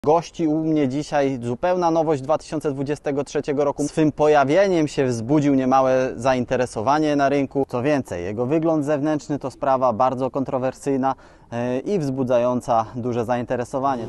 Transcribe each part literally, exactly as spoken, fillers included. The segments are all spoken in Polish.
Gości u mnie dzisiaj zupełna nowość dwa tysiące dwudziestego trzeciego roku. Swym pojawieniem się wzbudził niemałe zainteresowanie na rynku. Co więcej, jego wygląd zewnętrzny to sprawa bardzo kontrowersyjna i wzbudzająca duże zainteresowanie.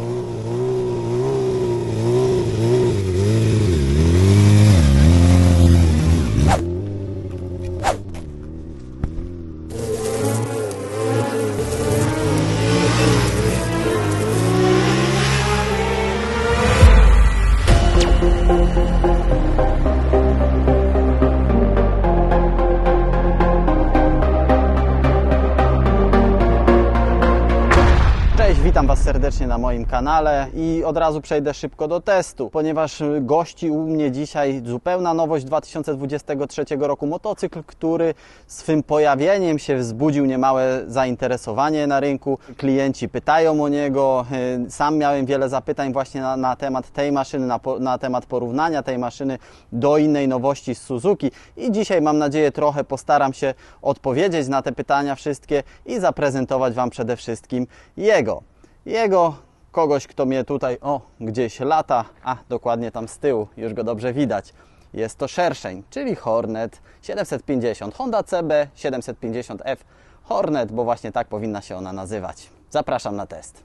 Witam Was serdecznie na moim kanale i od razu przejdę szybko do testu, ponieważ gości u mnie dzisiaj zupełna nowość dwa tysiące dwudziestego trzeciego roku. Motocykl, który swym pojawieniem się wzbudził niemałe zainteresowanie na rynku. Klienci pytają o niego. Sam miałem wiele zapytań właśnie na, na temat tej maszyny, na, na temat porównania tej maszyny do innej nowości z Suzuki. I dzisiaj mam nadzieję trochę postaram się odpowiedzieć na te pytania wszystkie i zaprezentować Wam przede wszystkim jego. Jego, kogoś, kto mnie tutaj, o, gdzieś lata, a dokładnie tam z tyłu, już go dobrze widać. Jest to szerszeń, czyli Hornet siedemset pięćdziesiąt, Honda C B siedemset pięćdziesiąt F Hornet, bo właśnie tak powinna się ona nazywać. Zapraszam na test.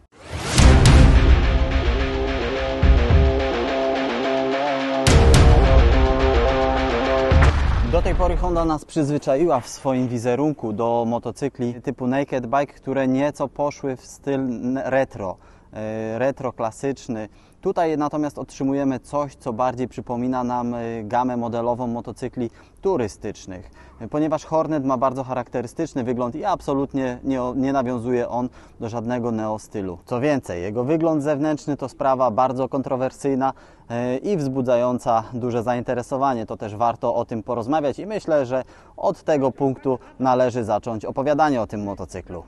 Do tej pory Honda nas przyzwyczaiła w swoim wizerunku do motocykli typu naked bike, które nieco poszły w styl retro, retro klasyczny. Tutaj natomiast otrzymujemy coś, co bardziej przypomina nam gamę modelową motocykli turystycznych, ponieważ Hornet ma bardzo charakterystyczny wygląd i absolutnie nie, nie nawiązuje on do żadnego neostylu. Co więcej, jego wygląd zewnętrzny to sprawa bardzo kontrowersyjna i wzbudzająca duże zainteresowanie. To też warto o tym porozmawiać i myślę, że od tego punktu należy zacząć opowiadanie o tym motocyklu.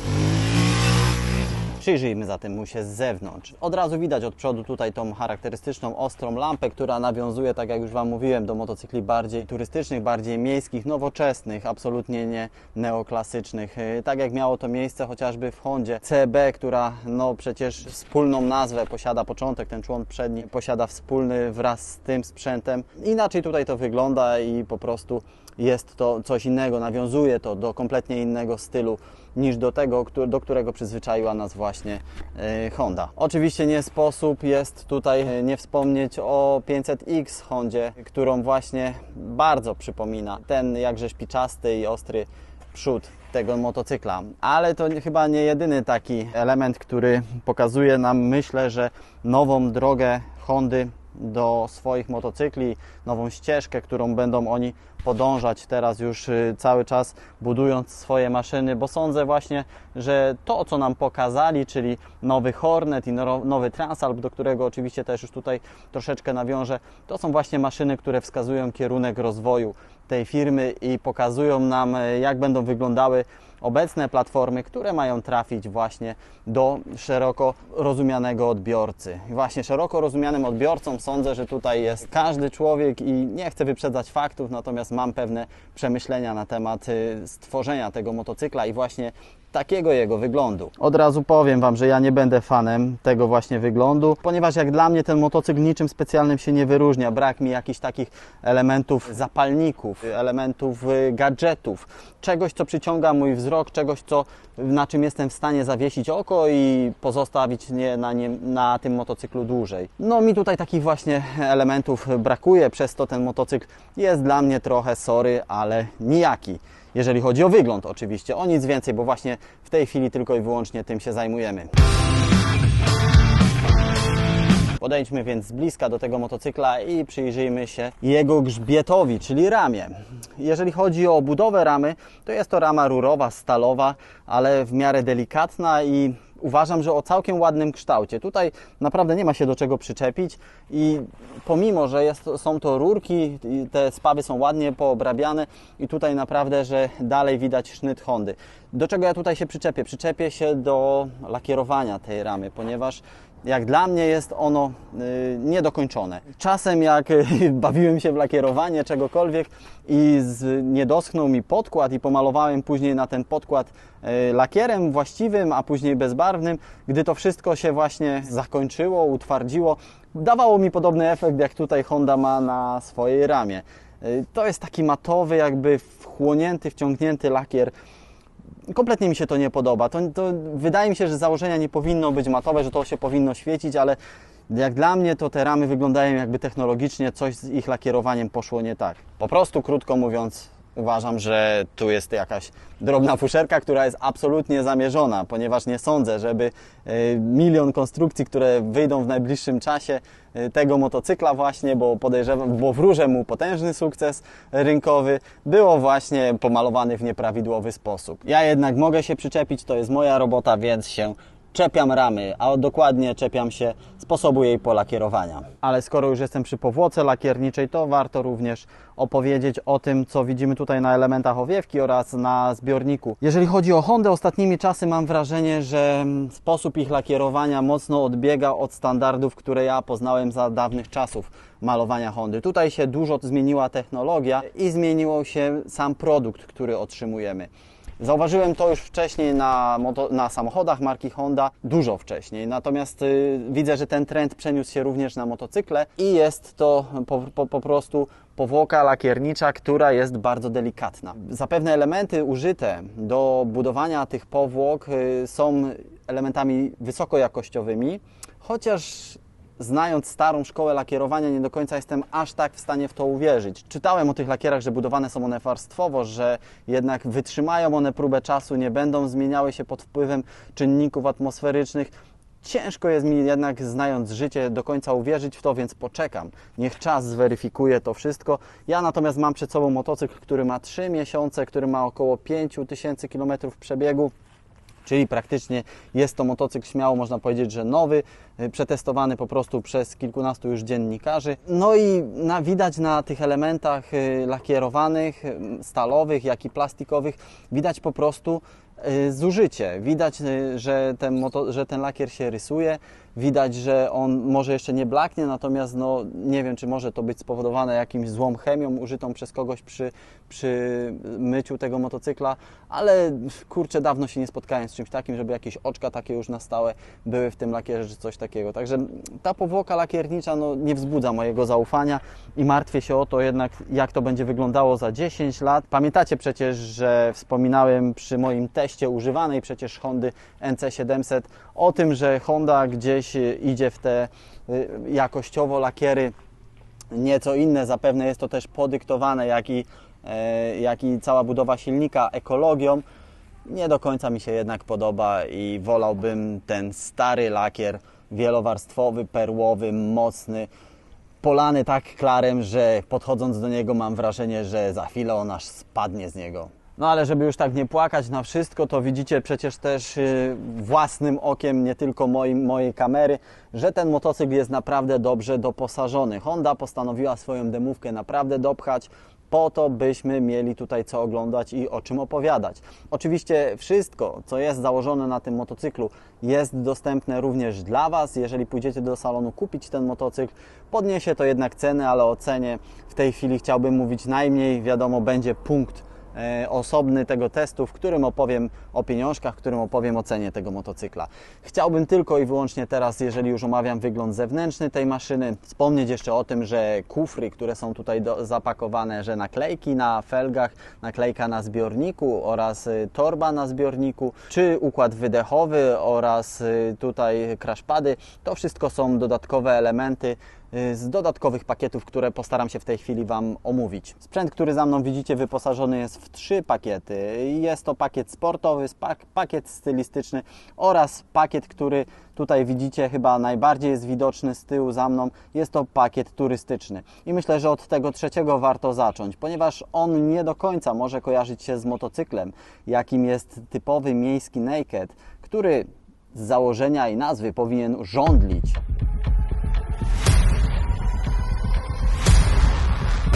Przyjrzyjmy zatem mu się z zewnątrz. Od razu widać od przodu tutaj tą charakterystyczną, ostrą lampę, która nawiązuje, tak jak już Wam mówiłem, do motocykli bardziej turystycznych, bardziej miejskich, nowoczesnych, absolutnie nie neoklasycznych. Tak jak miało to miejsce chociażby w Hondzie C B, która no przecież wspólną nazwę posiada, początek, ten człon przedni posiada wspólny wraz z tym sprzętem. Inaczej tutaj to wygląda i po prostu jest to coś innego, nawiązuje to do kompletnie innego stylu niż do tego, do którego przyzwyczaiła nas właśnie Honda. Oczywiście nie sposób jest tutaj nie wspomnieć o pięćset X Hondzie, którą właśnie bardzo przypomina ten jakże szpiczasty i ostry przód tego motocykla. Ale to chyba nie jedyny taki element, który pokazuje nam, myślę, że nową drogę Hondy do swoich motocykli, nową ścieżkę, którą będą oni podążać teraz już cały czas, budując swoje maszyny, bo sądzę właśnie, że to, co nam pokazali, czyli nowy Hornet i nowy Transalp, do którego oczywiście też już tutaj troszeczkę nawiążę, to są właśnie maszyny, które wskazują kierunek rozwoju tej firmy i pokazują nam, jak będą wyglądały obecne platformy, które mają trafić właśnie do szeroko rozumianego odbiorcy. I właśnie szeroko rozumianym odbiorcą sądzę, że tutaj jest każdy człowiek i nie chcę wyprzedzać faktów, natomiast mam pewne przemyślenia na temat stworzenia tego motocykla i właśnie takiego jego wyglądu. Od razu powiem Wam, że ja nie będę fanem tego właśnie wyglądu, ponieważ jak dla mnie ten motocykl niczym specjalnym się nie wyróżnia. Brak mi jakichś takich elementów zapalników, elementów gadżetów, czegoś, co przyciąga mój wzrok, czegoś, co, na czym jestem w stanie zawiesić oko i pozostawić nie, na, nie, na tym motocyklu dłużej. No mi tutaj takich właśnie elementów brakuje, przez to ten motocykl jest dla mnie trochę, sorry, ale nijaki. Jeżeli chodzi o wygląd oczywiście, o nic więcej, bo właśnie w tej chwili tylko i wyłącznie tym się zajmujemy. Podejdźmy więc z bliska do tego motocykla i przyjrzyjmy się jego grzbietowi, czyli ramie. Jeżeli chodzi o budowę ramy, to jest to rama rurowa, stalowa, ale w miarę delikatna i uważam, że o całkiem ładnym kształcie. Tutaj naprawdę nie ma się do czego przyczepić i pomimo, że jest, są to rurki, te spawy są ładnie poobrabiane i tutaj naprawdę, że dalej widać sznyt Hondy. Do czego ja tutaj się przyczepię? Przyczepię się do lakierowania tej ramy, ponieważ jak dla mnie jest ono y, niedokończone. Czasem jak y, bawiłem się w lakierowanie czegokolwiek i z, nie doschnął mi podkład i pomalowałem później na ten podkład y, lakierem właściwym, a później bezbarwnym, gdy to wszystko się właśnie zakończyło, utwardziło, dawało mi podobny efekt, jak tutaj Honda ma na swojej ramie. Y, to jest taki matowy, jakby wchłonięty, wciągnięty lakier. Kompletnie mi się to nie podoba. To, to wydaje mi się, że z założenia nie powinno być matowe, że to się powinno świecić, ale jak dla mnie to te ramy wyglądają, jakby technologicznie coś z ich lakierowaniem poszło nie tak. Po prostu, krótko mówiąc, uważam, że tu jest jakaś drobna fuszerka, która jest absolutnie zamierzona, ponieważ nie sądzę, żeby milion konstrukcji, które wyjdą w najbliższym czasie tego motocykla właśnie, bo podejrzewam, bo wróżę mu potężny sukces rynkowy, było właśnie pomalowany w nieprawidłowy sposób. Ja jednak mogę się przyczepić, to jest moja robota, więc się czepiam ramy, a dokładnie czepiam się sposobu jej polakierowania. Ale skoro już jestem przy powłoce lakierniczej, to warto również opowiedzieć o tym, co widzimy tutaj na elementach owiewki oraz na zbiorniku. Jeżeli chodzi o Hondę, ostatnimi czasy mam wrażenie, że sposób ich lakierowania mocno odbiega od standardów, które ja poznałem za dawnych czasów malowania Hondy. Tutaj się dużo zmieniła technologia i zmienił się sam produkt, który otrzymujemy. Zauważyłem to już wcześniej na, moto, na samochodach marki Honda, dużo wcześniej, natomiast y, widzę, że ten trend przeniósł się również na motocykle i jest to po, po, po prostu powłoka lakiernicza, która jest bardzo delikatna. Zapewne elementy użyte do budowania tych powłok y, są elementami wysokojakościowymi, chociaż znając starą szkołę lakierowania, nie do końca jestem aż tak w stanie w to uwierzyć. Czytałem o tych lakierach, że budowane są one warstwowo, że jednak wytrzymają one próbę czasu, nie będą zmieniały się pod wpływem czynników atmosferycznych. Ciężko jest mi jednak, znając życie, do końca uwierzyć w to, więc poczekam. Niech czas zweryfikuje to wszystko. Ja natomiast mam przed sobą motocykl, który ma trzy miesiące, który ma około pięć tysięcy kilometrów przebiegu. Czyli praktycznie jest to motocykl, śmiało można powiedzieć, że nowy, przetestowany po prostu przez kilkunastu już dziennikarzy. No i na, widać na tych elementach lakierowanych, stalowych, jak i plastikowych, widać po prostu zużycie. Widać, że ten, moto, że ten lakier się rysuje, widać, że on może jeszcze nie blaknie, natomiast no, nie wiem, czy może to być spowodowane jakimś złą chemią użytą przez kogoś przy, przy myciu tego motocykla, ale kurczę, dawno się nie spotkałem z czymś takim, żeby jakieś oczka takie już na stałe były w tym lakierze, czy coś takiego. Także ta powłoka lakiernicza no, nie wzbudza mojego zaufania i martwię się o to jednak, jak to będzie wyglądało za dziesięć lat. Pamiętacie przecież, że wspominałem przy moim teście używanej przecież Hondy N C siedemset o tym, że Honda gdzieś idzie w te jakościowo lakiery nieco inne. Zapewne jest to też podyktowane, jak i, jak i cała budowa silnika ekologią. Nie do końca mi się jednak podoba i wolałbym ten stary lakier wielowarstwowy, perłowy, mocny, polany tak klarem, że podchodząc do niego mam wrażenie, że za chwilę on aż spadnie z niego. No ale żeby już tak nie płakać na wszystko, to widzicie przecież też własnym okiem, nie tylko moim, mojej kamery, że ten motocykl jest naprawdę dobrze doposażony. Honda postanowiła swoją demówkę naprawdę dopchać po to, byśmy mieli tutaj co oglądać i o czym opowiadać. Oczywiście wszystko, co jest założone na tym motocyklu, jest dostępne również dla Was. Jeżeli pójdziecie do salonu kupić ten motocykl, podniesie to jednak cenę, ale o cenie w tej chwili chciałbym mówić najmniej. Wiadomo, będzie punkt osobny tego testu, w którym opowiem o pieniążkach, w którym opowiem o cenie tego motocykla. Chciałbym tylko i wyłącznie teraz, jeżeli już omawiam wygląd zewnętrzny tej maszyny, wspomnieć jeszcze o tym, że kufry, które są tutaj do, zapakowane, że naklejki na felgach, naklejka na zbiorniku oraz torba na zbiorniku, czy układ wydechowy oraz tutaj crashpady, to wszystko są dodatkowe elementy z dodatkowych pakietów, które postaram się w tej chwili Wam omówić. Sprzęt, który za mną widzicie, wyposażony jest w trzy pakiety. Jest to pakiet sportowy, pakiet stylistyczny oraz pakiet, który tutaj widzicie chyba najbardziej jest widoczny z tyłu za mną. Jest to pakiet turystyczny. I myślę, że od tego trzeciego warto zacząć, ponieważ on nie do końca może kojarzyć się z motocyklem, jakim jest typowy miejski naked, który z założenia i nazwy powinien żądlić.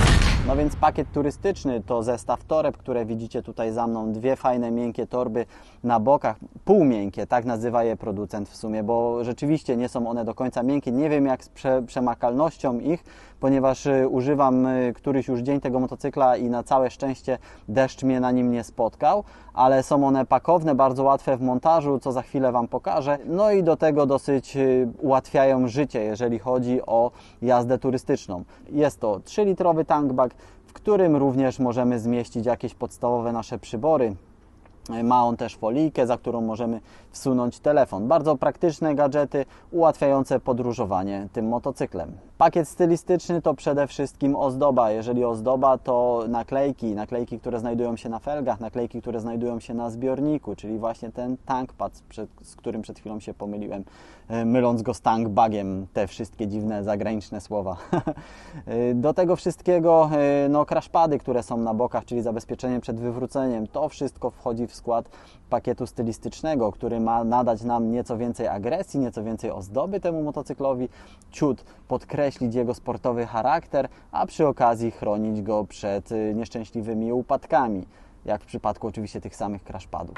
No więc pakiet turystyczny to zestaw toreb, które widzicie tutaj za mną, dwie fajne miękkie torby na bokach, półmiękkie, tak nazywa je producent w sumie, bo rzeczywiście nie są one do końca miękkie, nie wiem jak z prze, przemakalnością ich, ponieważ używam któryś już dzień tego motocykla i na całe szczęście deszcz mnie na nim nie spotkał, ale są one pakowne, bardzo łatwe w montażu, co za chwilę Wam pokażę, no i do tego dosyć ułatwiają życie, jeżeli chodzi o jazdę turystyczną. Jest to trzylitrowy tankbag, w którym również możemy zmieścić jakieś podstawowe nasze przybory. Ma on też folijkę, za którą możemy wsunąć telefon. Bardzo praktyczne gadżety ułatwiające podróżowanie tym motocyklem. Pakiet stylistyczny to przede wszystkim ozdoba. Jeżeli ozdoba, to naklejki, naklejki, które znajdują się na felgach, naklejki, które znajdują się na zbiorniku, czyli właśnie ten tankpad, z którym przed chwilą się pomyliłem, myląc go z tankbagiem, te wszystkie dziwne zagraniczne słowa. Do tego wszystkiego no, crashpady, które są na bokach, czyli zabezpieczenie przed wywróceniem, to wszystko wchodzi w skład pakietu stylistycznego, który ma nadać nam nieco więcej agresji, nieco więcej ozdoby temu motocyklowi, ciut podkreślić jego sportowy charakter, a przy okazji chronić go przed nieszczęśliwymi upadkami, jak w przypadku oczywiście tych samych crashpadów.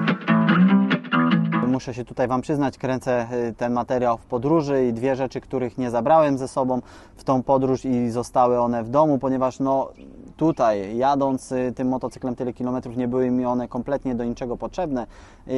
Muszę się tutaj Wam przyznać, kręcę ten materiał w podróży i dwie rzeczy, których nie zabrałem ze sobą w tą podróż i zostały one w domu, ponieważ no tutaj jadąc tym motocyklem tyle kilometrów nie były mi one kompletnie do niczego potrzebne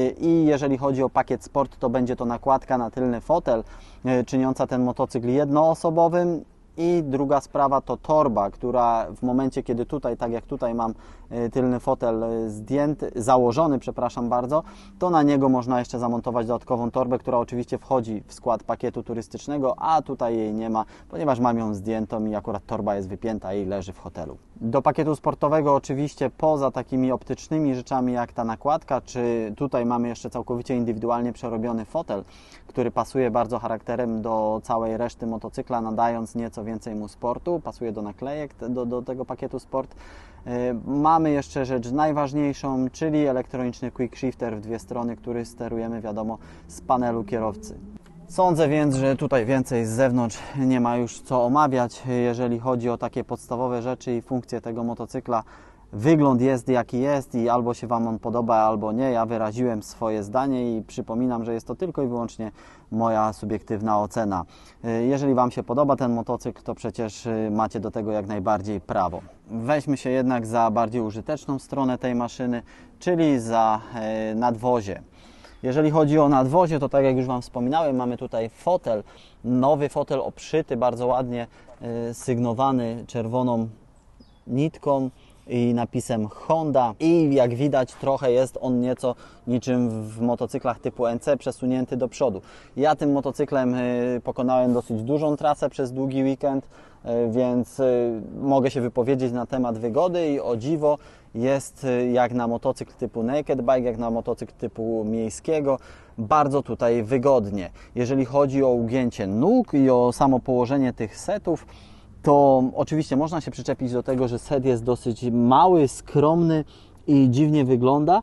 i jeżeli chodzi o pakiet sport, to będzie to nakładka na tylny fotel czyniąca ten motocykl jednoosobowym. I druga sprawa to torba, która w momencie, kiedy tutaj, tak jak tutaj mam tylny fotel zdjęty, założony, przepraszam bardzo, to na niego można jeszcze zamontować dodatkową torbę, która oczywiście wchodzi w skład pakietu turystycznego, a tutaj jej nie ma, ponieważ mam ją zdjętą i akurat torba jest wypięta i leży w hotelu. Do pakietu sportowego oczywiście poza takimi optycznymi rzeczami jak ta nakładka, czy tutaj mamy jeszcze całkowicie indywidualnie przerobiony fotel, który pasuje bardzo charakterem do całej reszty motocykla, nadając nieco więcej mu sportu, pasuje do naklejek, do, do tego pakietu sport. Yy, mamy jeszcze rzecz najważniejszą, czyli elektroniczny quick shifter w dwie strony, który sterujemy, wiadomo, z panelu kierowcy. Sądzę więc, że tutaj więcej z zewnątrz nie ma już co omawiać, jeżeli chodzi o takie podstawowe rzeczy i funkcje tego motocykla. Wygląd jest jaki jest i albo się Wam on podoba, albo nie. Ja wyraziłem swoje zdanie i przypominam, że jest to tylko i wyłącznie moja subiektywna ocena. Jeżeli Wam się podoba ten motocykl, to przecież macie do tego jak najbardziej prawo. Weźmy się jednak za bardziej użyteczną stronę tej maszyny, czyli za nadwozie. Jeżeli chodzi o nadwozie, to tak jak już Wam wspominałem, mamy tutaj fotel, nowy fotel obszyty, bardzo ładnie sygnowany czerwoną nitką i napisem Honda i jak widać trochę jest on nieco niczym w motocyklach typu N C przesunięty do przodu. Ja tym motocyklem pokonałem dosyć dużą trasę przez długi weekend, więc mogę się wypowiedzieć na temat wygody i o dziwo jest jak na motocykl typu naked bike, jak na motocykl typu miejskiego, bardzo tutaj wygodnie. Jeżeli chodzi o ugięcie nóg i o samo położenie tych setów, to oczywiście można się przyczepić do tego, że set jest dosyć mały, skromny i dziwnie wygląda.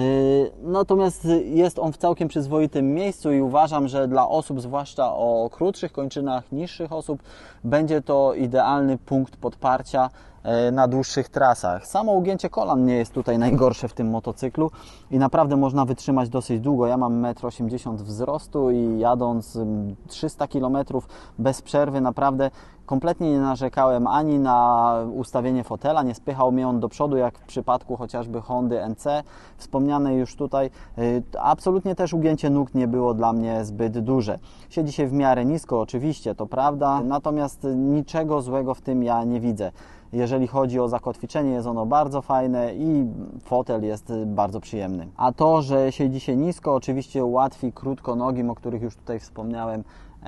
Natomiast jest on w całkiem przyzwoitym miejscu i uważam, że dla osób, zwłaszcza o krótszych kończynach, niższych osób, będzie to idealny punkt podparcia na dłuższych trasach. Samo ugięcie kolan nie jest tutaj najgorsze w tym motocyklu i naprawdę można wytrzymać dosyć długo. Ja mam metr osiemdziesiąt wzrostu i jadąc trzysta kilometrów bez przerwy naprawdę kompletnie nie narzekałem ani na ustawienie fotela, nie spychał mnie on do przodu, jak w przypadku chociażby Hondy N C, wspomnianej już tutaj. Absolutnie też ugięcie nóg nie było dla mnie zbyt duże. Siedzi się w miarę nisko, oczywiście, to prawda, natomiast niczego złego w tym ja nie widzę. Jeżeli chodzi o zakotwiczenie, jest ono bardzo fajne i fotel jest bardzo przyjemny. A to, że siedzi się nisko, oczywiście ułatwi krótkonogim, o których już tutaj wspomniałem,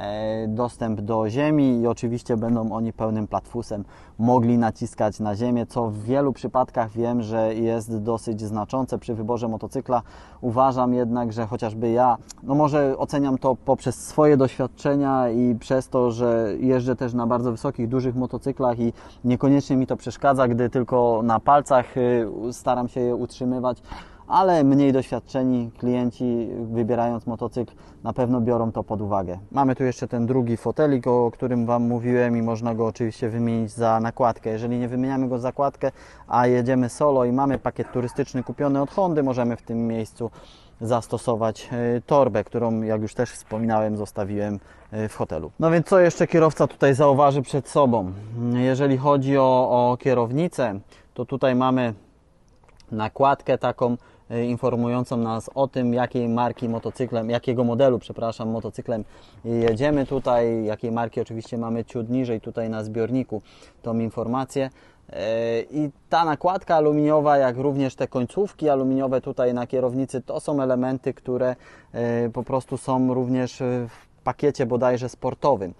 dostęp do ziemi i oczywiście będą oni pełnym platfusem mogli naciskać na ziemię, co w wielu przypadkach wiem, że jest dosyć znaczące przy wyborze motocykla. Uważam jednak, że chociażby ja, no może oceniam to poprzez swoje doświadczenia i przez to, że jeżdżę też na bardzo wysokich, dużych motocyklach i niekoniecznie mi to przeszkadza, gdy tylko na palcach staram się je utrzymywać, ale mniej doświadczeni klienci, wybierając motocykl, na pewno biorą to pod uwagę. Mamy tu jeszcze ten drugi fotelik, o którym Wam mówiłem, i można go oczywiście wymienić za nakładkę. Jeżeli nie wymieniamy go za nakładkę, a jedziemy solo i mamy pakiet turystyczny kupiony od Hondy, możemy w tym miejscu zastosować torbę, którą, jak już też wspominałem, zostawiłem w hotelu. No więc co jeszcze kierowca tutaj zauważy przed sobą? Jeżeli chodzi o, o kierownicę, to tutaj mamy nakładkę taką informującą nas o tym, jakiej marki motocyklem, jakiego modelu, przepraszam, motocyklem jedziemy tutaj, jakiej marki oczywiście mamy ciut niżej tutaj na zbiorniku tą informację. I ta nakładka aluminiowa, jak również te końcówki aluminiowe tutaj na kierownicy, to są elementy, które po prostu są również w pakiecie bodajże sportowym.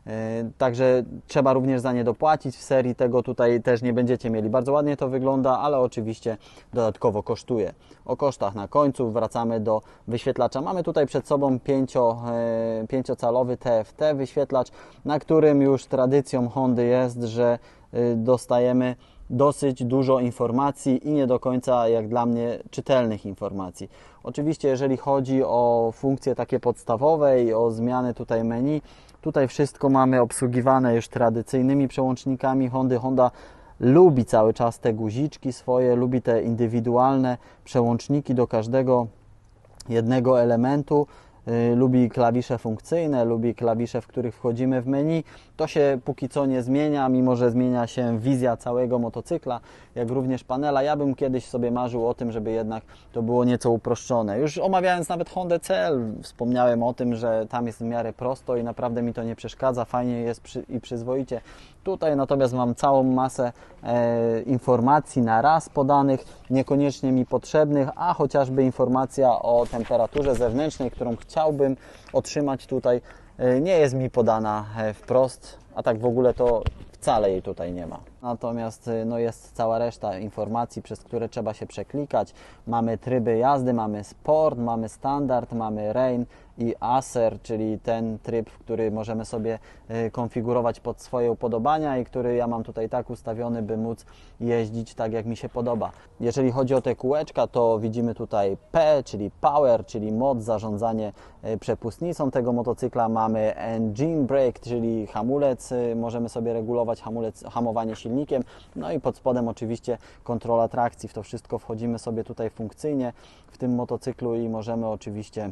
Także trzeba również za nie dopłacić. W serii tego tutaj też nie będziecie mieli. Bardzo ładnie to wygląda, ale oczywiście dodatkowo kosztuje. O kosztach na końcu wracamy do wyświetlacza. Mamy tutaj przed sobą pięciocalowy T F T wyświetlacz, na którym już tradycją Hondy jest, że dostajemy dosyć dużo informacji i nie do końca, jak dla mnie, czytelnych informacji. Oczywiście jeżeli chodzi o funkcje takie podstawowe i o zmiany tutaj menu, tutaj wszystko mamy obsługiwane już tradycyjnymi przełącznikami Hondy. Honda lubi cały czas te guziczki swoje, lubi te indywidualne przełączniki do każdego jednego elementu. Lubi klawisze funkcyjne, lubi klawisze, w których wchodzimy w menu. To się póki co nie zmienia, mimo że zmienia się wizja całego motocykla, jak również panela. Ja bym kiedyś sobie marzył o tym, żeby jednak to było nieco uproszczone. Już omawiając nawet Hondę C L, wspomniałem o tym, że tam jest w miarę prosto i naprawdę mi to nie przeszkadza, fajnie jest przy, i przyzwoicie. Tutaj natomiast mam całą masę e, informacji na raz podanych, niekoniecznie mi potrzebnych, a chociażby informacja o temperaturze zewnętrznej, którą chciałbym otrzymać tutaj, e, nie jest mi podana e, wprost, a tak w ogóle to wcale jej tutaj nie ma. Natomiast no, jest cała reszta informacji, przez które trzeba się przeklikać. Mamy tryby jazdy, mamy sport, mamy standard, mamy rain i acer, czyli ten tryb, który możemy sobie konfigurować pod swoje upodobania i który ja mam tutaj tak ustawiony, by móc jeździć tak, jak mi się podoba. Jeżeli chodzi o te kółeczka, to widzimy tutaj P, czyli power, czyli moc, zarządzanie przepustnicą tego motocykla. Mamy engine brake, czyli hamulec, możemy sobie regulować hamulec, hamowanie silnikiem. No i pod spodem oczywiście kontrola trakcji. W to wszystko wchodzimy sobie tutaj funkcyjnie w tym motocyklu i możemy oczywiście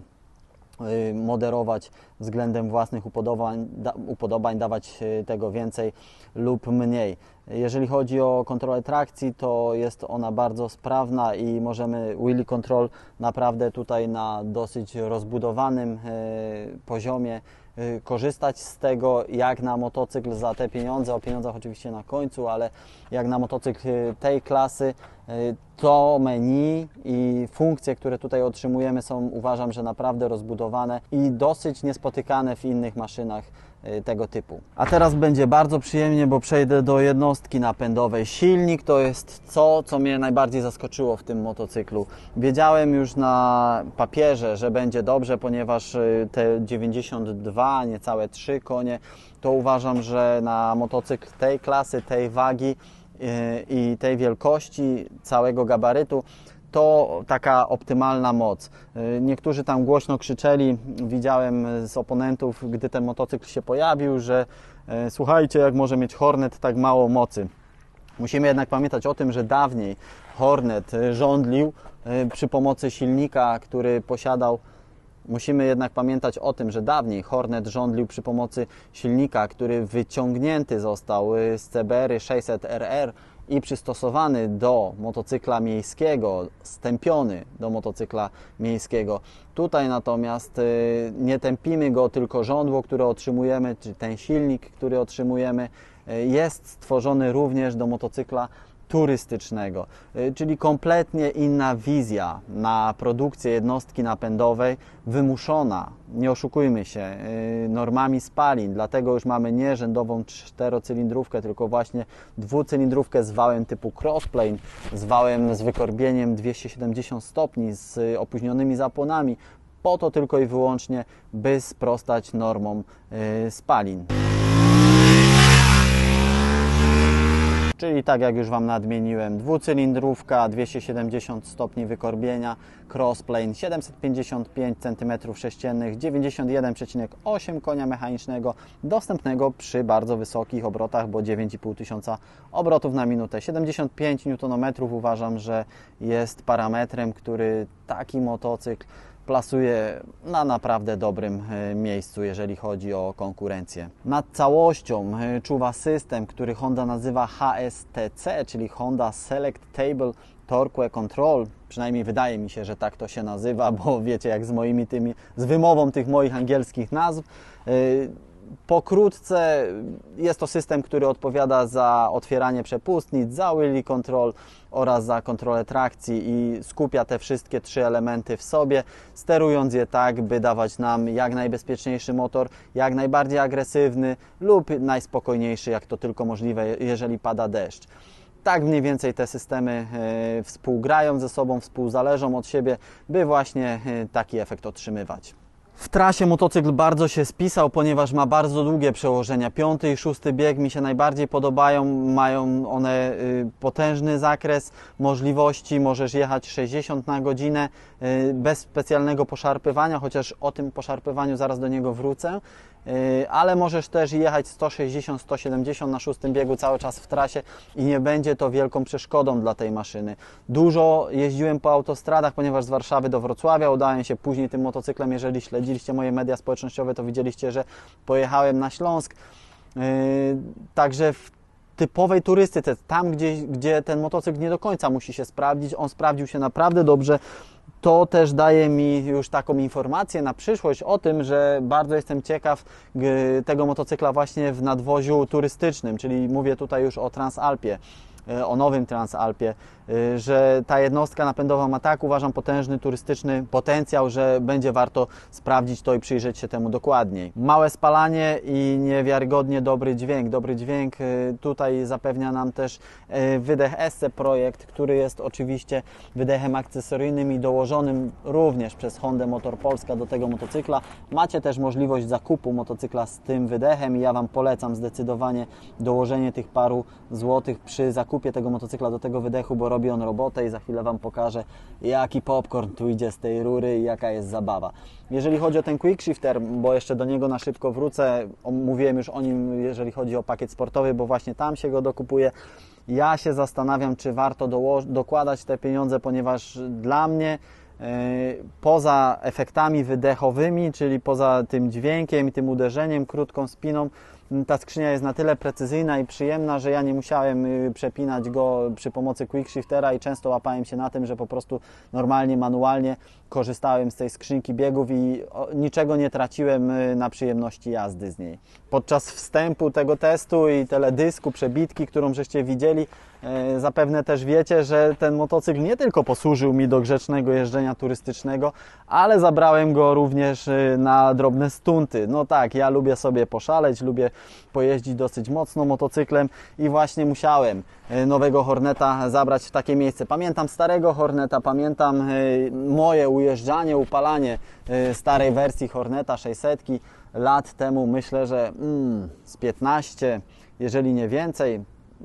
moderować względem własnych upodobań, da, upodobań, dawać tego więcej lub mniej. Jeżeli chodzi o kontrolę trakcji, to jest ona bardzo sprawna i możemy wheelie control naprawdę tutaj na dosyć rozbudowanym poziomie korzystać z tego, jak na motocykl za te pieniądze, o pieniądzach oczywiście na końcu, ale jak na motocykl tej klasy, to menu i funkcje, które tutaj otrzymujemy, są, uważam, że naprawdę rozbudowane i dosyć niespotykane w innych maszynach tego typu. A teraz będzie bardzo przyjemnie, bo przejdę do jednostki napędowej. Silnik to jest co, co mnie najbardziej zaskoczyło w tym motocyklu. Wiedziałem już na papierze, że będzie dobrze, ponieważ te dziewięćdziesiąt dwa, niecałe trzy konie, to uważam, że na motocykl tej klasy, tej wagi i tej wielkości, całego gabarytu, to taka optymalna moc. Niektórzy tam głośno krzyczeli, widziałem z oponentów, gdy ten motocykl się pojawił, że słuchajcie, jak może mieć Hornet tak mało mocy. Musimy jednak pamiętać o tym, że dawniej Hornet żądlił przy pomocy silnika, który posiadał. Musimy jednak pamiętać o tym, że dawniej Hornet żądlił przy pomocy silnika, który wyciągnięty został z C B R sześćset R R i przystosowany do motocykla miejskiego, stępiony do motocykla miejskiego. Tutaj natomiast nie tępimy go, tylko żądło, które otrzymujemy, czy ten silnik, który otrzymujemy, jest stworzony również do motocykla turystycznego, czyli kompletnie inna wizja na produkcję jednostki napędowej, wymuszona, nie oszukujmy się, normami spalin, dlatego już mamy nie rzędową czterocylindrówkę, tylko właśnie dwucylindrówkę z wałem typu crossplane, z wałem z wykorbieniem dwieście siedemdziesiąt stopni, z opóźnionymi zapłonami, po to tylko i wyłącznie, by sprostać normom spalin. czyli tak jak już Wam nadmieniłem, dwucylindrówka, dwieście siedemdziesiąt stopni wykorbienia, crossplane, siedemset pięćdziesiąt pięć centymetrów sześciennych, dziewięćdziesiąt jeden przecinek osiem konia mechanicznego, dostępnego przy bardzo wysokich obrotach, bo dziewięć i pół tysiąca obrotów na minutę. siedemdziesiąt pięć niutonometrów uważam, że jest parametrem, który taki motocykl plasuje na naprawdę dobrym miejscu, jeżeli chodzi o konkurencję. Nad całością czuwa system, który Honda nazywa H S T C, czyli Honda Select Table Torque Control. Przynajmniej wydaje mi się, że tak to się nazywa, bo wiecie, jak z moimi tymi, z wymową tych moich angielskich nazw. Pokrótce jest to system, który odpowiada za otwieranie przepustnic, za wheelie control oraz za kontrolę trakcji i skupia te wszystkie trzy elementy w sobie, sterując je tak, by dawać nam jak najbezpieczniejszy motor, jak najbardziej agresywny lub najspokojniejszy, jak to tylko możliwe, jeżeli pada deszcz. Tak mniej więcej te systemy współgrają ze sobą, współzależą od siebie, by właśnie taki efekt otrzymywać. W trasie motocykl bardzo się spisał, ponieważ ma bardzo długie przełożenia. Piąty i szósty bieg mi się najbardziej podobają. Mają one potężny zakres możliwości. Możesz jechać sześćdziesiąt na godzinę bez specjalnego poszarpywania, chociaż o tym poszarpywaniu zaraz do niego wrócę. Ale możesz też jechać sto sześćdziesiąt sto siedemdziesiąt na szóstym biegu cały czas w trasie i nie będzie to wielką przeszkodą dla tej maszyny. Dużo jeździłem po autostradach, ponieważ z Warszawy do Wrocławia udałem się później tym motocyklem. Jeżeli śledziliście moje media społecznościowe, to widzieliście, że pojechałem na Śląsk. Także w typowej turystyce, tam gdzie, gdzie ten motocykl nie do końca musi się sprawdzić, on sprawdził się naprawdę dobrze. To też daje mi już taką informację na przyszłość o tym, że bardzo jestem ciekaw tego motocykla właśnie w nadwoziu turystycznym, czyli mówię tutaj już o Transalpie, o nowym Transalpie, że ta jednostka napędowa ma tak, uważam, potężny turystyczny potencjał, że będzie warto sprawdzić to i przyjrzeć się temu dokładniej. Małe spalanie i niewiarygodnie dobry dźwięk. Dobry dźwięk tutaj zapewnia nam też wydech S C Projekt, który jest oczywiście wydechem akcesoryjnym i dołożonym również przez Hondę Motor Polska do tego motocykla. Macie też możliwość zakupu motocykla z tym wydechem i ja Wam polecam zdecydowanie dołożenie tych paru złotych przy zakupie tego motocykla do tego wydechu, bo robi on robotę i za chwilę Wam pokażę, jaki popcorn tu idzie z tej rury i jaka jest zabawa. Jeżeli chodzi o ten quick shifter, bo jeszcze do niego na szybko wrócę, mówiłem już o nim, jeżeli chodzi o pakiet sportowy, bo właśnie tam się go dokupuje. Ja się zastanawiam, czy warto dokładać te pieniądze, ponieważ dla mnie poza efektami wydechowymi, czyli poza tym dźwiękiem i tym uderzeniem, krótką spiną, ta skrzynia jest na tyle precyzyjna i przyjemna, że ja nie musiałem przepinać go przy pomocy quick shiftera i często łapałem się na tym, że po prostu normalnie, manualnie korzystałem z tej skrzynki biegów i niczego nie traciłem na przyjemności jazdy z niej. Podczas wstępu tego testu i teledysku, przebitki, którą żeście widzieli, zapewne też wiecie, że ten motocykl nie tylko posłużył mi do grzecznego jeżdżenia turystycznego, ale zabrałem go również na drobne stunty. No tak, ja lubię sobie poszaleć, lubię pojeździć dosyć mocno motocyklem i właśnie musiałem nowego Horneta zabrać w takie miejsce. Pamiętam starego Horneta, pamiętam moje ujeżdżanie, upalanie starej wersji Horneta sześćset lat temu. Myślę, że mm, z piętnaście, jeżeli nie więcej.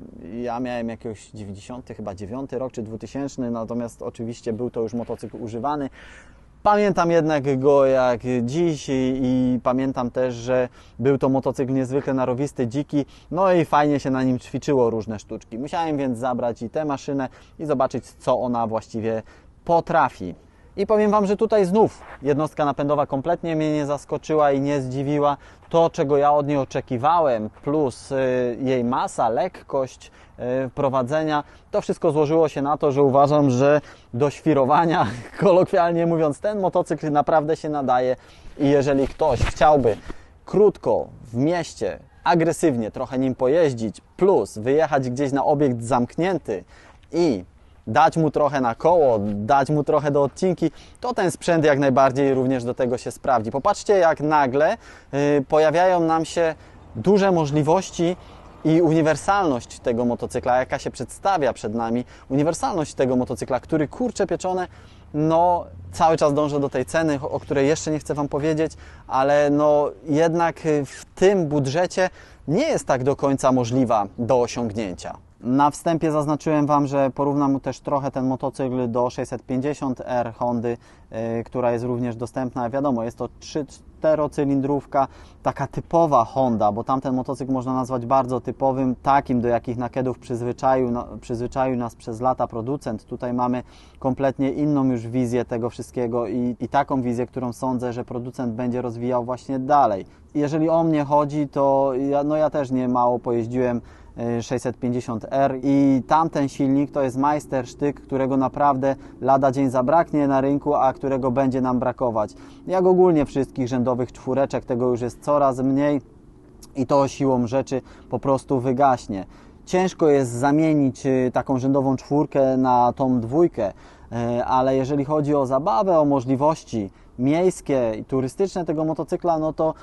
Ja miałem jakiegoś dziewięćdziesiąty, chyba dziewiąty rok, czy dwutysięczny, natomiast oczywiście był to już motocykl używany. Pamiętam jednak go jak dziś i, i pamiętam też, że był to motocykl niezwykle narowisty, dziki, no i fajnie się na nim ćwiczyło różne sztuczki. Musiałem więc zabrać i tę maszynę i zobaczyć, co ona właściwie potrafi. I powiem Wam, że tutaj znów jednostka napędowa kompletnie mnie nie zaskoczyła i nie zdziwiła. To, czego ja od niej oczekiwałem, plus y, jej masa, lekkość y, prowadzenia, to wszystko złożyło się na to, że uważam, że do świrowania, kolokwialnie mówiąc, ten motocykl naprawdę się nadaje i jeżeli ktoś chciałby krótko w mieście, agresywnie trochę nim pojeździć, plus wyjechać gdzieś na obiekt zamknięty i dać mu trochę na koło, dać mu trochę do odcinki, to ten sprzęt jak najbardziej również do tego się sprawdzi. Popatrzcie, jak nagle y, pojawiają nam się duże możliwości i uniwersalność tego motocykla, jaka się przedstawia przed nami, uniwersalność tego motocykla, który, kurczę pieczone, no cały czas dążę do tej ceny, o której jeszcze nie chcę Wam powiedzieć, ale no jednak w tym budżecie nie jest tak do końca możliwa do osiągnięcia. Na wstępie zaznaczyłem Wam, że porównam też trochę ten motocykl do sześćset pięćdziesiąt R Hondy, yy, która jest również dostępna. Wiadomo, jest to czterocylindrówka, taka typowa Honda, bo tamten motocykl można nazwać bardzo typowym, takim, do jakich nakedów przyzwyczaił, no, przyzwyczaił nas przez lata producent. Tutaj mamy kompletnie inną już wizję tego wszystkiego i, i taką wizję, którą sądzę, że producent będzie rozwijał właśnie dalej. Jeżeli o mnie chodzi, to ja, no ja też nie mało pojeździłem sześćset pięćdziesiąt R i tamten silnik to jest majstersztyk, którego naprawdę lada dzień zabraknie na rynku, a którego będzie nam brakować. Jak ogólnie wszystkich rzędowych czwóreczek, tego już jest coraz mniej i to siłą rzeczy po prostu wygaśnie. Ciężko jest zamienić taką rzędową czwórkę na tą dwójkę, ale jeżeli chodzi o zabawę, o możliwości miejskie i turystyczne tego motocykla, no to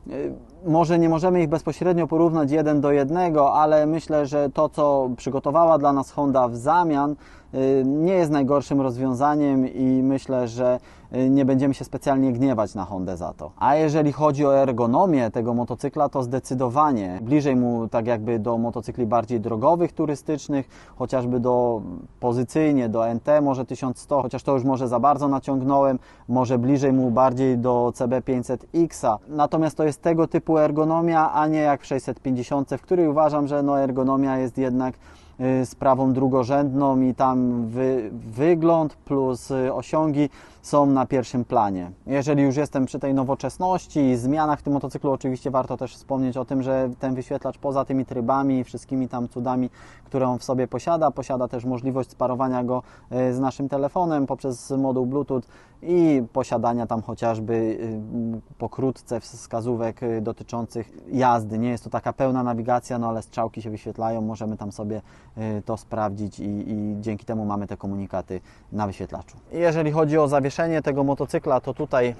może nie możemy ich bezpośrednio porównać jeden do jednego, ale myślę, że to, co przygotowała dla nas Honda w zamian, nie jest najgorszym rozwiązaniem i myślę, że nie będziemy się specjalnie gniewać na Hondę za to. A jeżeli chodzi o ergonomię tego motocykla, to zdecydowanie bliżej mu tak jakby do motocykli bardziej drogowych, turystycznych, chociażby do pozycyjnie, do N T może tysiąc sto, chociaż to już może za bardzo naciągnąłem, może bliżej mu bardziej do C B pięćset X. Natomiast to jest tego typu ergonomia, a nie jak w sześćset pięćdziesiąt, w której uważam, że no ergonomia jest jednak sprawą drugorzędną i tam wy, wygląd plus osiągi są na pierwszym planie. Jeżeli już jestem przy tej nowoczesności i zmianach w tym motocyklu, oczywiście warto też wspomnieć o tym, że ten wyświetlacz poza tymi trybami i wszystkimi tam cudami, które on w sobie posiada, posiada też możliwość sparowania go z naszym telefonem poprzez moduł Bluetooth i posiadania tam chociażby pokrótce wskazówek dotyczących jazdy. Nie jest to taka pełna nawigacja, no ale strzałki się wyświetlają, możemy tam sobie to sprawdzić i, i dzięki temu mamy te komunikaty na wyświetlaczu. Jeżeli chodzi o zawieszenie tego motocykla, to tutaj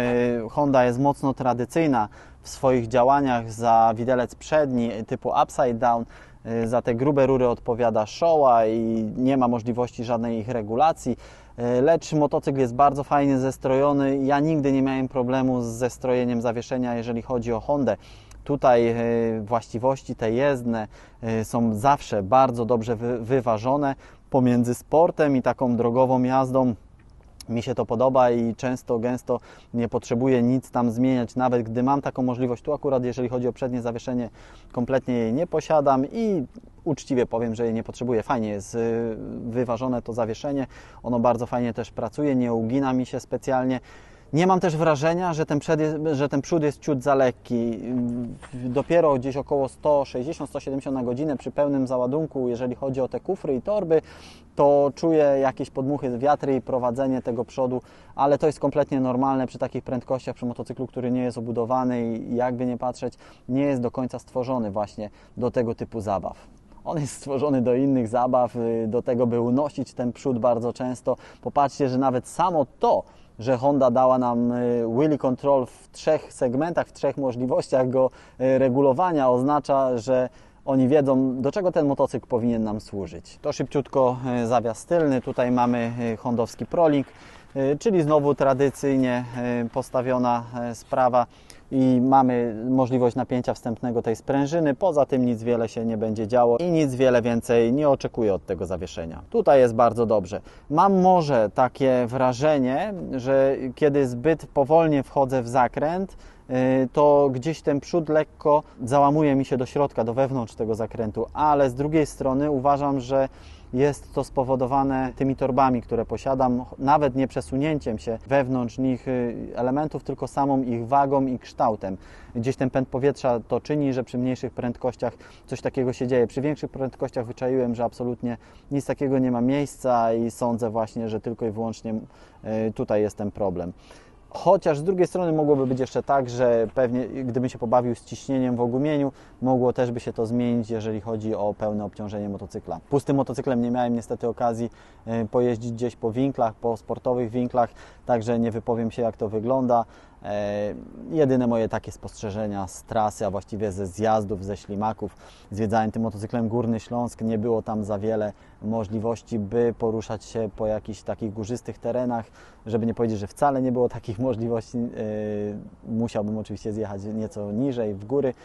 Honda jest mocno tradycyjna w swoich działaniach. Za widelec przedni typu upside down, za te grube rury odpowiada Showa i nie ma możliwości żadnej ich regulacji, lecz motocykl jest bardzo fajnie zestrojony. Ja nigdy nie miałem problemu z zestrojeniem zawieszenia, jeżeli chodzi o Hondę. Tutaj właściwości te jezdne są zawsze bardzo dobrze wyważone pomiędzy sportem i taką drogową jazdą. Mi się to podoba i często, gęsto nie potrzebuję nic tam zmieniać, nawet gdy mam taką możliwość. Tu akurat, jeżeli chodzi o przednie zawieszenie, kompletnie jej nie posiadam i uczciwie powiem, że jej nie potrzebuję. Fajnie jest wyważone to zawieszenie, ono bardzo fajnie też pracuje, nie ugina mi się specjalnie. Nie mam też wrażenia, że ten, przed jest, że ten przód jest ciut za lekki. Dopiero gdzieś około sto sześćdziesiąt do stu siedemdziesięciu na godzinę przy pełnym załadunku, jeżeli chodzi o te kufry i torby, to czuję jakieś podmuchy, wiatry i prowadzenie tego przodu, ale to jest kompletnie normalne przy takich prędkościach, przy motocyklu, który nie jest obudowany i jakby nie patrzeć, nie jest do końca stworzony właśnie do tego typu zabaw. On jest stworzony do innych zabaw, do tego, by unosić ten przód bardzo często. Popatrzcie, że nawet samo to, że Honda dała nam wheelie control w trzech segmentach, w trzech możliwościach go regulowania, oznacza, że oni wiedzą, do czego ten motocykl powinien nam służyć. To szybciutko zawias tylny. Tutaj mamy hondowski Prolink, czyli znowu tradycyjnie postawiona sprawa i mamy możliwość napięcia wstępnego tej sprężyny. Poza tym nic wiele się nie będzie działo i nic wiele więcej nie oczekuję od tego zawieszenia. Tutaj jest bardzo dobrze. Mam może takie wrażenie, że kiedy zbyt powolnie wchodzę w zakręt, to gdzieś ten przód lekko załamuje mi się do środka, do wewnątrz tego zakrętu, ale z drugiej strony uważam, że jest to spowodowane tymi torbami, które posiadam, nawet nie przesunięciem się wewnątrz nich elementów, tylko samą ich wagą i kształtem. Gdzieś ten pęd powietrza to czyni, że przy mniejszych prędkościach coś takiego się dzieje. Przy większych prędkościach wyczaiłem, że absolutnie nic takiego nie ma miejsca i sądzę właśnie, że tylko i wyłącznie tutaj jest ten problem. Chociaż z drugiej strony mogłoby być jeszcze tak, że pewnie gdybym się pobawił z ciśnieniem w ogumieniu, mogło też by się to zmienić, jeżeli chodzi o pełne obciążenie motocykla. Pustym motocyklem nie miałem niestety okazji pojeździć gdzieś po winklach, po sportowych winklach, także nie wypowiem się, jak to wygląda. E, jedyne moje takie spostrzeżenia z trasy, a właściwie ze zjazdów, ze ślimaków. Zwiedzałem tym motocyklem Górny Śląsk, nie było tam za wiele możliwości, by poruszać się po jakichś takich górzystych terenach, żeby nie powiedzieć, że wcale nie było takich możliwości. E, musiałbym oczywiście zjechać nieco niżej, w góry.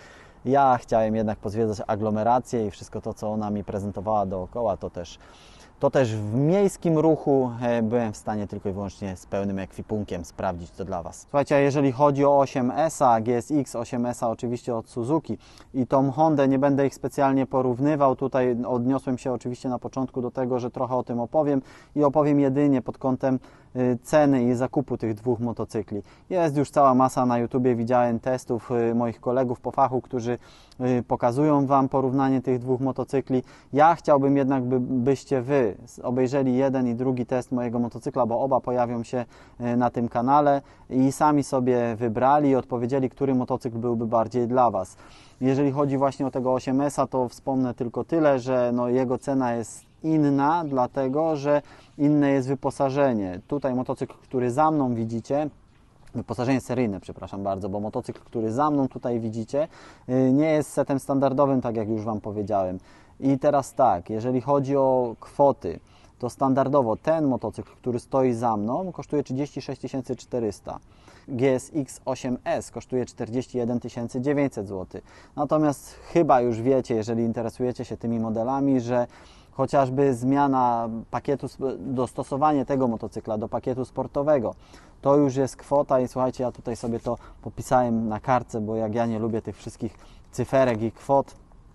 Ja chciałem jednak pozwiedzać aglomerację i wszystko to, co ona mi prezentowała dookoła, to też To też w miejskim ruchu byłem w stanie tylko i wyłącznie z pełnym ekwipunkiem sprawdzić to dla Was. Słuchajcie, a jeżeli chodzi o osiem S, G S X, osiem S oczywiście od Suzuki i tą Hondę, nie będę ich specjalnie porównywał. Tutaj odniosłem się oczywiście na początku do tego, że trochę o tym opowiem i opowiem jedynie pod kątem ceny i zakupu tych dwóch motocykli. Jest już cała masa na YouTubie, widziałem testów moich kolegów po fachu, którzy pokazują Wam porównanie tych dwóch motocykli. Ja chciałbym jednak, by, byście Wy obejrzeli jeden i drugi test mojego motocykla, bo oba pojawią się na tym kanale i sami sobie wybrali i odpowiedzieli, który motocykl byłby bardziej dla Was. Jeżeli chodzi właśnie o tego osiem S, to wspomnę tylko tyle, że no jego cena jest inna, dlatego że inne jest wyposażenie. Tutaj motocykl, który za mną widzicie, wyposażenie seryjne, przepraszam bardzo, bo motocykl, który za mną tutaj widzicie, nie jest setem standardowym, tak jak już Wam powiedziałem. I teraz tak, jeżeli chodzi o kwoty, to standardowo ten motocykl, który stoi za mną, kosztuje trzydzieści sześć tysięcy czterysta. G S X osiem S kosztuje czterdzieści jeden tysięcy dziewięćset złotych. Natomiast chyba już wiecie, jeżeli interesujecie się tymi modelami, że chociażby zmiana pakietu, dostosowanie tego motocykla do pakietu sportowego, to już jest kwota i słuchajcie, ja tutaj sobie to popisałem na kartce, bo jak ja nie lubię tych wszystkich cyferek i kwot.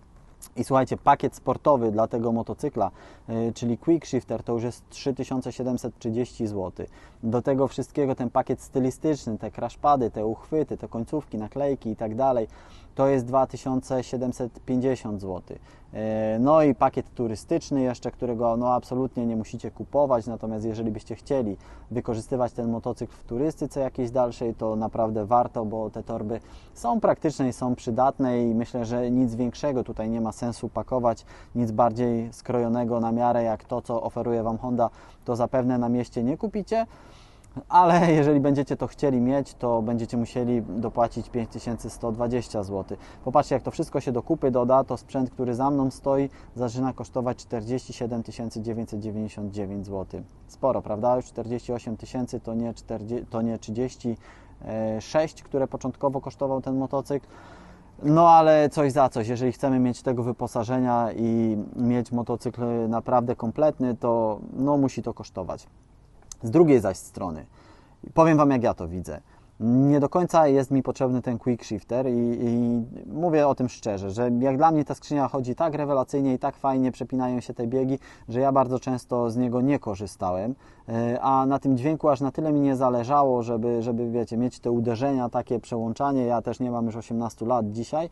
I słuchajcie, pakiet sportowy dla tego motocykla, yy, czyli Quick Shifter, to już jest trzy tysiące siedemset trzydzieści złotych. Do tego wszystkiego ten pakiet stylistyczny, te crashpady, te uchwyty, te końcówki, naklejki i tak dalej, to jest dwa tysiące siedemset pięćdziesiąt złotych. Yy, no i pakiet turystyczny jeszcze, którego no absolutnie nie musicie kupować, natomiast jeżeli byście chcieli wykorzystywać ten motocykl w turystyce jakiejś dalszej, to naprawdę warto, bo te torby są praktyczne i są przydatne i myślę, że nic większego tutaj nie ma sensu pakować, nic bardziej skrojonego na miarę jak to, co oferuje Wam Honda, to zapewne na mieście nie kupicie, ale jeżeli będziecie to chcieli mieć, to będziecie musieli dopłacić pięć tysięcy sto dwadzieścia złotych. Popatrzcie, jak to wszystko się do kupy doda, to sprzęt, który za mną stoi, zaczyna kosztować czterdzieści siedem tysięcy dziewięćset dziewięćdziesiąt dziewięć złotych. Sporo, prawda? Już czterdzieści osiem tysięcy to nie, czterdzieści, to nie trzydzieści sześć, które początkowo kosztował ten motocykl. No ale coś za coś, jeżeli chcemy mieć tego wyposażenia i mieć motocykl naprawdę kompletny, to no, musi to kosztować. Z drugiej zaś strony, powiem Wam, jak ja to widzę, nie do końca jest mi potrzebny ten Quick Shifter i, i mówię o tym szczerze, że jak dla mnie ta skrzynia chodzi tak rewelacyjnie i tak fajnie przepinają się te biegi, że ja bardzo często z niego nie korzystałem, a na tym dźwięku aż na tyle mi nie zależało, żeby, żeby wiecie, mieć te uderzenia, takie przełączanie. Ja też nie mam już osiemnastu lat dzisiaj,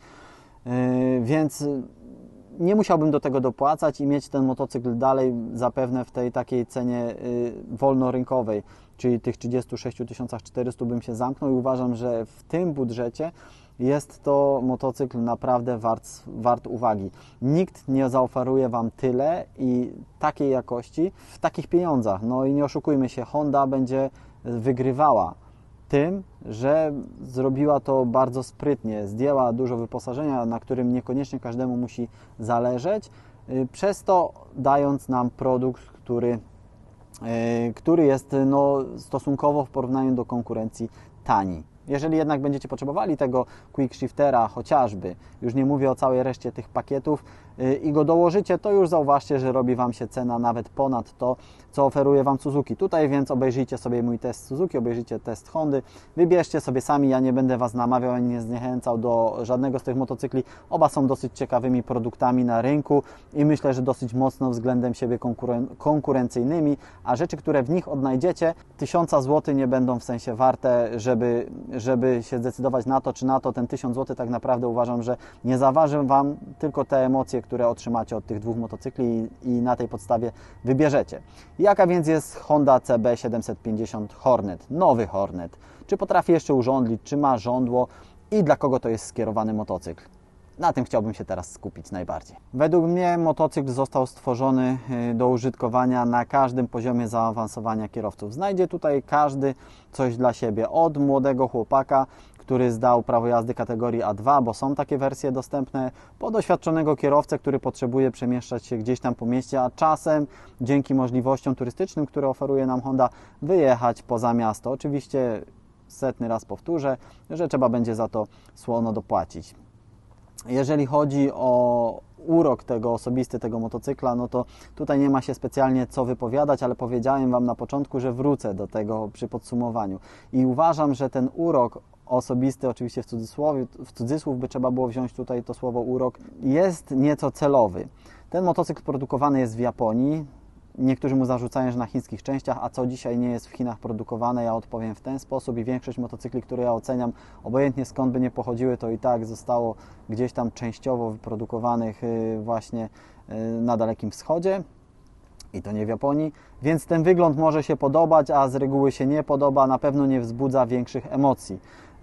więc nie musiałbym do tego dopłacać i mieć ten motocykl dalej zapewne w tej takiej cenie wolnorynkowej, czyli tych trzydzieści sześć tysięcy czterysta bym się zamknął i uważam, że w tym budżecie jest to motocykl naprawdę wart, wart uwagi. Nikt nie zaoferuje Wam tyle i takiej jakości w takich pieniądzach. No i nie oszukujmy się, Honda będzie wygrywała tym, że zrobiła to bardzo sprytnie, zdjęła dużo wyposażenia, na którym niekoniecznie każdemu musi zależeć, przez to dając nam produkt, który, który jest no, stosunkowo w porównaniu do konkurencji tani. Jeżeli jednak będziecie potrzebowali tego Quick Shiftera chociażby, już nie mówię o całej reszcie tych pakietów, i go dołożycie, to już zauważcie, że robi Wam się cena nawet ponad to, co oferuje Wam Suzuki. Tutaj więc obejrzyjcie sobie mój test Suzuki, obejrzyjcie test Hondy, wybierzcie sobie sami, ja nie będę Was namawiał ani nie zniechęcał do żadnego z tych motocykli. Oba są dosyć ciekawymi produktami na rynku i myślę, że dosyć mocno względem siebie konkuren konkurencyjnymi, a rzeczy, które w nich odnajdziecie, tysiąca złotych nie będą w sensie warte, żeby, żeby się zdecydować na to czy na to. Ten tysiąc złotych tak naprawdę uważam, że nie zaważy Wam, tylko te emocje, które otrzymacie od tych dwóch motocykli i, i na tej podstawie wybierzecie. Jaka więc jest Honda C B siedemset pięćdziesiąt Hornet, nowy Hornet? Czy potrafi jeszcze urządlić, czy ma żądło i dla kogo to jest skierowany motocykl? Na tym chciałbym się teraz skupić najbardziej. Według mnie motocykl został stworzony do użytkowania na każdym poziomie zaawansowania kierowców. Znajdzie tutaj każdy coś dla siebie, od młodego chłopaka, który zdał prawo jazdy kategorii A dwa, bo są takie wersje dostępne, po doświadczonego kierowcę, który potrzebuje przemieszczać się gdzieś tam po mieście, a czasem dzięki możliwościom turystycznym, które oferuje nam Honda, wyjechać poza miasto. Oczywiście setny raz powtórzę, że trzeba będzie za to słono dopłacić. Jeżeli chodzi o urok tego osobisty, tego motocykla, no to tutaj nie ma się specjalnie co wypowiadać, ale powiedziałem Wam na początku, że wrócę do tego przy podsumowaniu. I uważam, że ten urok osobisty, oczywiście w cudzysłowie, w cudzysłów by trzeba było wziąć tutaj to słowo urok, jest nieco celowy. Ten motocykl produkowany jest w Japonii. Niektórzy mu zarzucają, że na chińskich częściach, a co dzisiaj nie jest w Chinach produkowane, ja odpowiem w ten sposób i większość motocykli, które ja oceniam, obojętnie skąd by nie pochodziły, to i tak zostało gdzieś tam częściowo wyprodukowanych właśnie na Dalekim Wschodzie i to nie w Japonii, więc ten wygląd może się podobać, a z reguły się nie podoba, na pewno nie wzbudza większych emocji.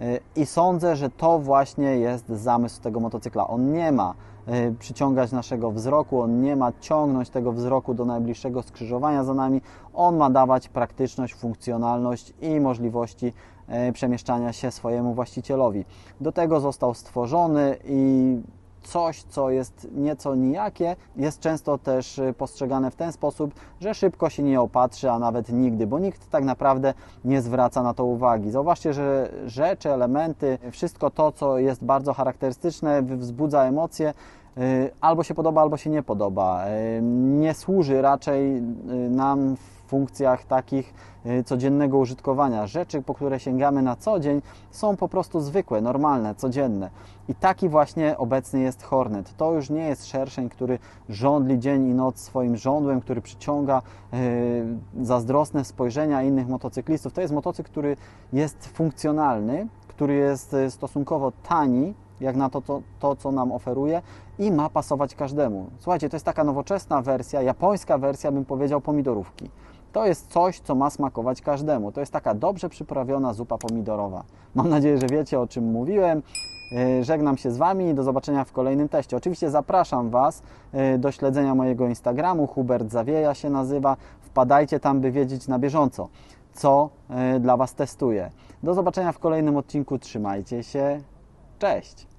I sądzę, że to właśnie jest zamysł tego motocykla. On nie ma przyciągać naszego wzroku, on nie ma ciągnąć tego wzroku do najbliższego skrzyżowania za nami, on ma dawać praktyczność, funkcjonalność i możliwości przemieszczania się swojemu właścicielowi. Do tego został stworzony i coś, co jest nieco nijakie, jest często też postrzegane w ten sposób, że szybko się nie opatrzy, a nawet nigdy, bo nikt tak naprawdę nie zwraca na to uwagi. Zauważcie, że rzeczy, elementy, wszystko to, co jest bardzo charakterystyczne, wzbudza emocje, albo się podoba, albo się nie podoba. Nie służy raczej nam w funkcjach takich codziennego użytkowania. Rzeczy, po które sięgamy na co dzień, są po prostu zwykłe, normalne, codzienne. I taki właśnie obecny jest Hornet. To już nie jest szerszeń, który żądli dzień i noc swoim żądłem, który przyciąga yy, zazdrosne spojrzenia innych motocyklistów. To jest motocykl, który jest funkcjonalny, który jest stosunkowo tani, jak na to, to, to, co nam oferuje i ma pasować każdemu. Słuchajcie, to jest taka nowoczesna wersja, japońska wersja, bym powiedział, pomidorówki. To jest coś, co ma smakować każdemu. To jest taka dobrze przyprawiona zupa pomidorowa. Mam nadzieję, że wiecie, o czym mówiłem. Żegnam się z Wami i do zobaczenia w kolejnym teście. Oczywiście zapraszam Was do śledzenia mojego Instagramu, Hubert Zawieja się nazywa. Wpadajcie tam, by wiedzieć na bieżąco, co dla Was testuję. Do zobaczenia w kolejnym odcinku. Trzymajcie się. Cześć!